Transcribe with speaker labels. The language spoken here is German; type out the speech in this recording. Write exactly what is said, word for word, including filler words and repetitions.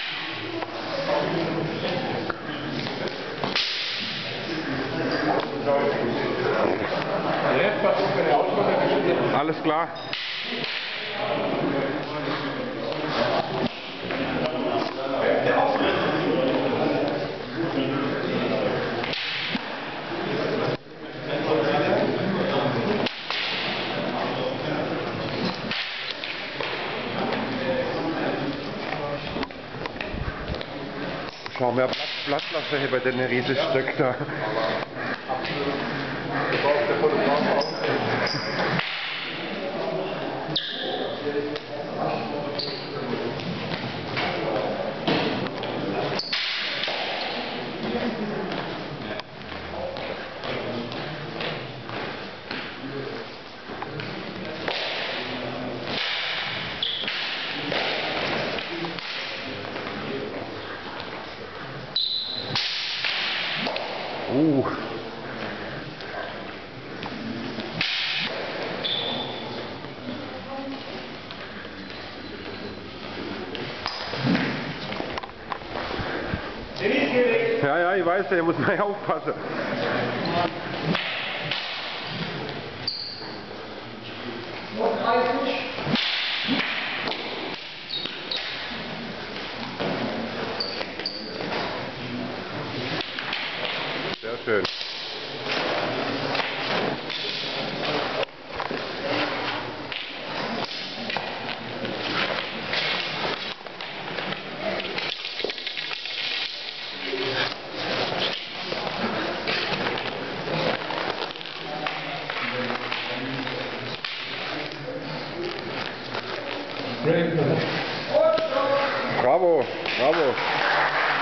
Speaker 1: Alles klar. Schau mehr Blattflasche bei den riesigen Stück da. Uh. Ja, ja, ich weiß, ich muss mal aufpassen. Sehr schön. Bravo, bravo.